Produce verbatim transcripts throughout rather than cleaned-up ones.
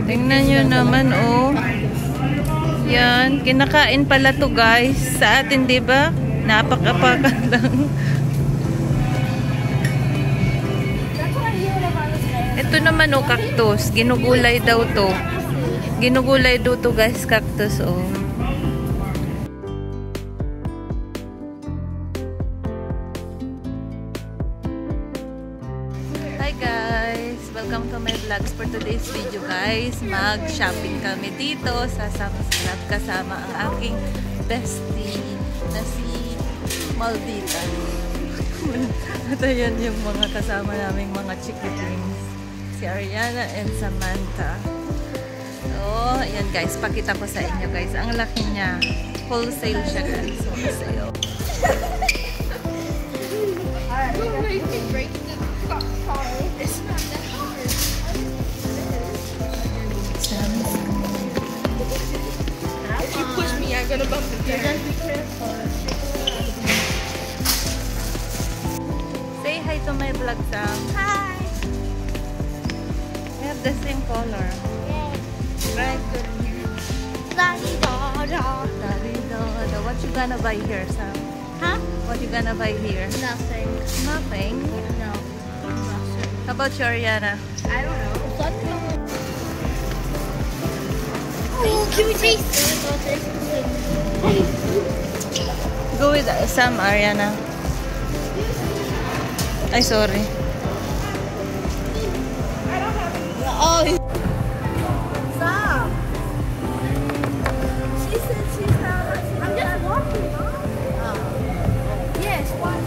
Tingnan nyo naman, oh. Yan. Kinakain pala to guys. Sa atin, diba? Napak-apakan lang. Ito naman, oh, cactus. Ginugulay daw to. Ginugulay daw to guys, cactus, oh. Hi guys! Welcome to my vlogs for today's video guys. Mag-shopping kami dito sa Sam's Club kasama ang aking bestie na si Maldita. At ayan yung mga kasama naming mga chickens. Si Ariana and Samantha. So, ayan guys. Pakita ko sa inyo guys. Ang laki niya. Wholesale siya guys. Wholesale. It's not that hard. If you push me, I'm gonna bump into you. Say hi to my vlog, Sam. Hi. We have the same color. Yay. Right? Good. Da-da-da-da. Da-da-da-da. What you gonna buy here, Sam? Huh? What you gonna buy here? Nothing. Nothing. No. How about you, Ariana? I don't know. Oh, can we taste it? Go with Sam, Ariana. Ay, sorry. Oh, stop. She said she's not. I'm just walking. Oh. Yes, what?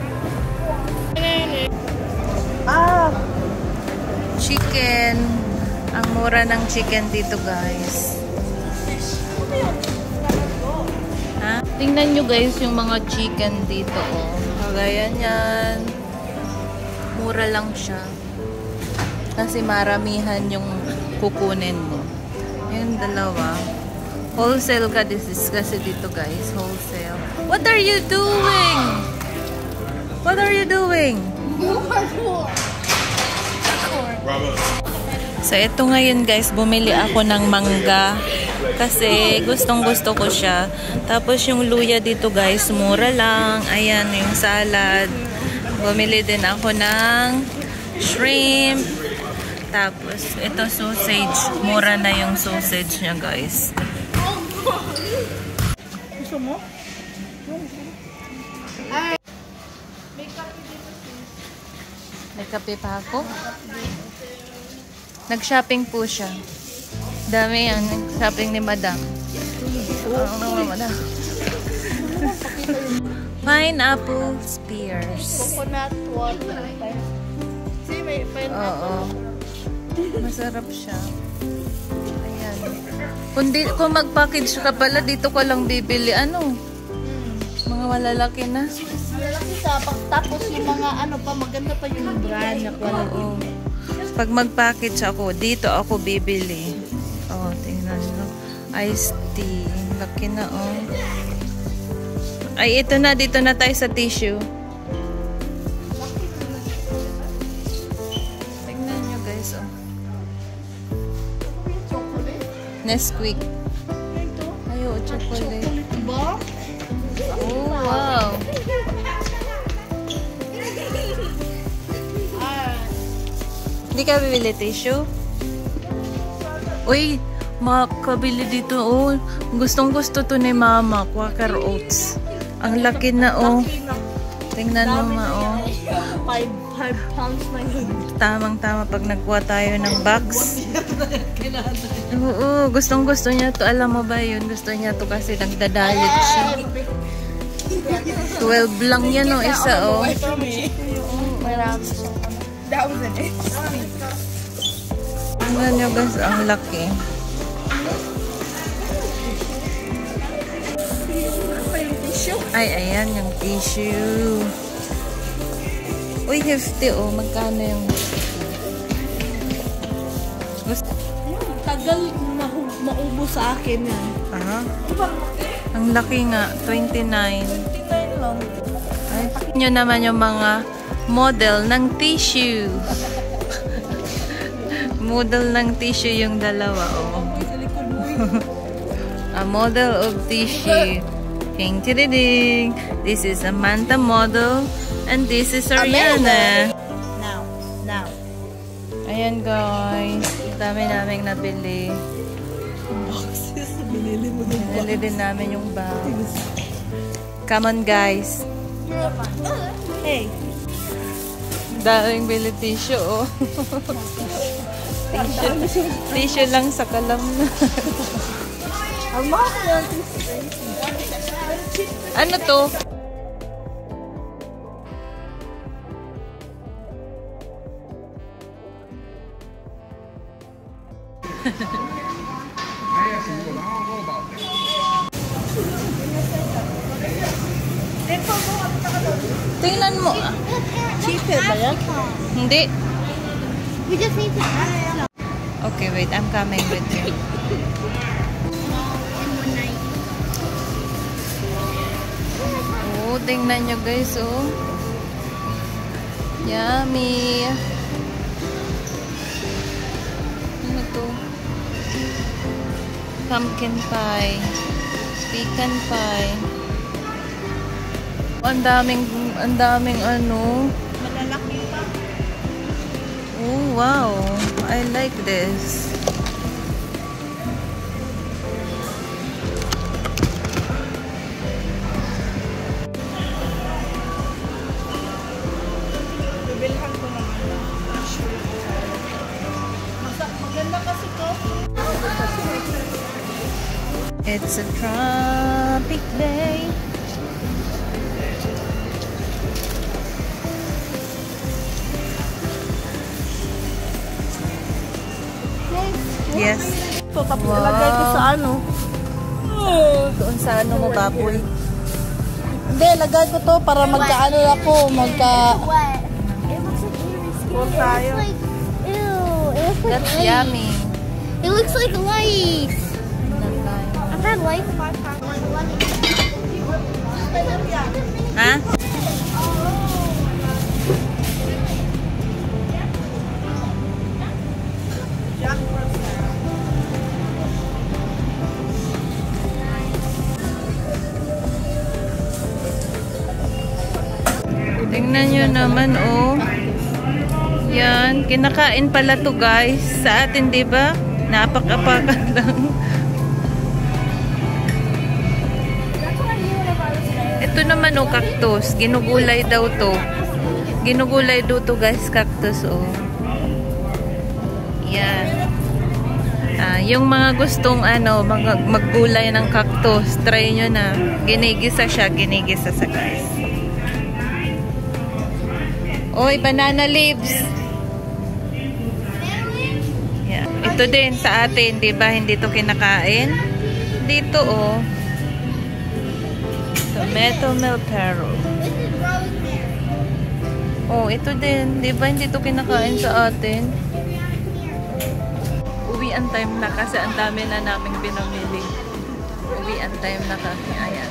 Ah! Chicken. Ang mura ng chicken dito, guys. Ha? Tingnan nyo, guys, yung mga chicken dito, oh. Kagaya niyan. Mura lang siya. Kasi maramihan yung kukunin mo. Yung dalawa. Wholesale ka this is kasi dito, guys. Wholesale. What are you doing? What are you doing? So, ito ngayon guys, bumili ako ng mangga kasi gustong gusto ko siya. Tapos yung luya dito guys, mura lang. Ayan, yung salad. Bumili din ako ng shrimp. Tapos, ito sausage. Mura na yung sausage niya guys. Gusto mo? May kape pa ako. Nag-shopping po siya. Dami yan. Shopping ni Madam. Ano naman, Madam? Pineapple spears. Coconut water. See, may pineapple. Oo. Masarap siya. Ayan. Kung, di, kung mag-package ka pala, dito ko lang bibili. Ano? Mga malalaki na. Malalaki sa tapos yung mga ano pa, maganda pa yung brand na quality. Oo. Pag mag-package ako, dito ako bibili. Oh, tingnan nyo. Iced tea. Laki na, oh. Ay, ito na. Dito na tayo sa tissue. Tingnan nyo, guys, oh. Nesquik. Ayo, chocolate. Ba? Oh, wow. Hindi ka bibili tissue? Uy, makabili dito. Oh, gustong gusto to ni Mama. Quaker Oats. Ang laki na, oh. Tingnan mo, ma, oh. Five, five pounds na yun. Tamang-tama pag nagkuha tayo ng box. Oo, gustong gusto niya to. Alam mo ba yun? Gusto niya to kasi nagdadalit siya. twelve lang yan, oh. Isa, oh. Marami siya. That was an it. Tingnan nyo guys, ang laki. Ay, ayan yung tissue. Uy, hefty, oh. Magkano yung gusto? Tagal na maubo sa akin yan. Aha. Ang laki nga, twenty-nine. twenty-nine lang. Ay, pakita nyo naman yung mga model ng tissue. Model ng tissue yung dalawa, oh. A model of tissue. King tididing. This is Samantha model. And this is Ariana. Now. Now. Ayan guys. Dami naming nabili. Boxes. Binili mo ng Binili din namin yung bag. Come on guys. Hey. Daming bili tissue, oh. tissue, tissue lang sa kalam na. Ano to? Tingnan mo. Cheaper ba yan? Hindi. We just need to ask. Okay, wait. I'm coming with you. Oh, tingnan nyo guys, oh. Yummy. Ano to? Pumpkin pie. Pecan pie. Ang daming, ang daming ano. Malalaki pa. Oh, wow. I like this. Bibilhan ko naman. Maganda kasi to. It's a tropic day. Yes. So, tapos ilagay ko sa ano. Doon sa ano mo, baboy. Hindi, lagay ko to para magkaano ako, magka... It looks like Aries. Huwag tayo. Like, ew. It looks like That's lice. yummy. It looks like lice. I've had lice five times. Ha? Tingnan nyo naman, oh. Yan. Kinakain pala to guys. Sa atin, di ba? Napak-apakan lang. Ito naman, oh, cactus. Ginugulay daw to. Ginugulay daw to guys, cactus, oh. Yan. Ah, yung mga gustong ano, mag maggulay ng cactus, try nyo na. Ginigisa siya, ginigisa sa guys. Oy, banana leaves. Yeah. Ito din sa atin, 'di ba? Hindi to kinakain. Dito, oh. Tomato melpero. Oh, ito din, 'di ba? Hindi to kinakain sa atin. Uwian time na kasi ang dami na naming binamili. Uwian time na kami. Ayan.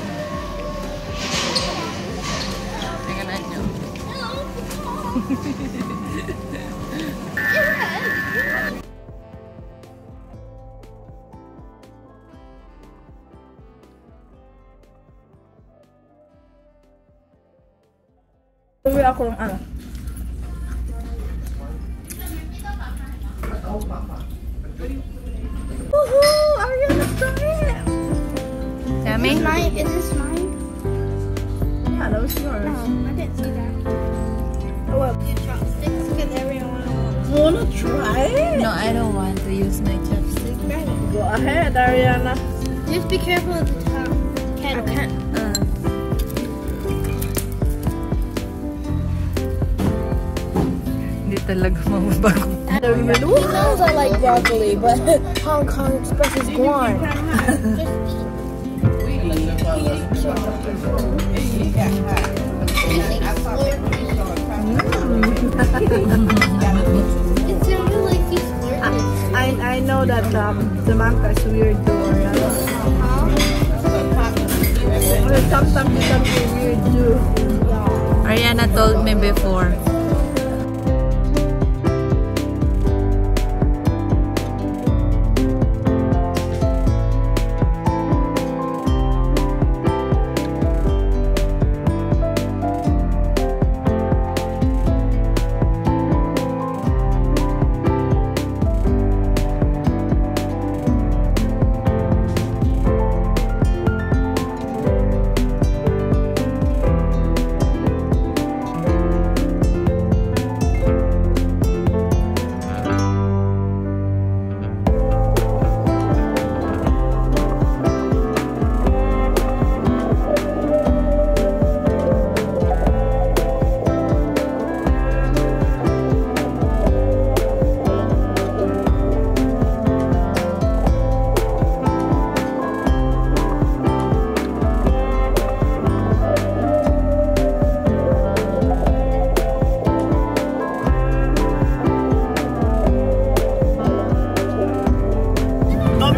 Tingnan nyo. Uwi ako ng ano. Woohoo! Ariana, try it! Yummy? Mine, is this mine? Yeah, that was yours. No, I didn't see that. Oh, well. Get chopsticks because everyone wants. You wanna try it? No, I don't want to use my chopstick. Go ahead, Ariana. Just be careful of the top kettle. Uh. Hindi talaga mababago. He knows I like broccoli, but Hong Kong Express is Guan. It sounded like he's flirting. I I know that um Samantha is weird too, Ariana. Well, sometimes you can be weird too. Ariana told me before.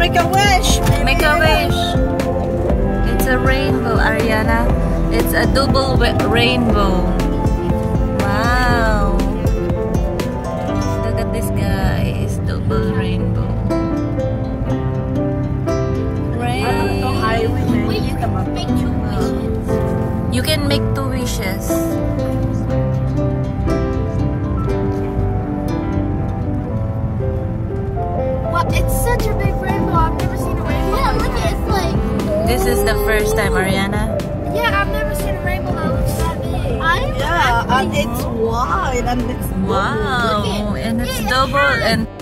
make a wish. Make a wish. It's a rainbow, Ariana. It's a double rainbow. Wow. Look at this, guys. Double rainbow. Rain. Wait, you can make two wishes. You can make two wishes. Wow, it's such a big rainbow. I've never seen a rainbow. Yeah, look, it's like. This is the first time, Ariana. Yeah, I've never seen a rainbow that looks that big. I'm Yeah, and it's wide and it's Wow. And it's double and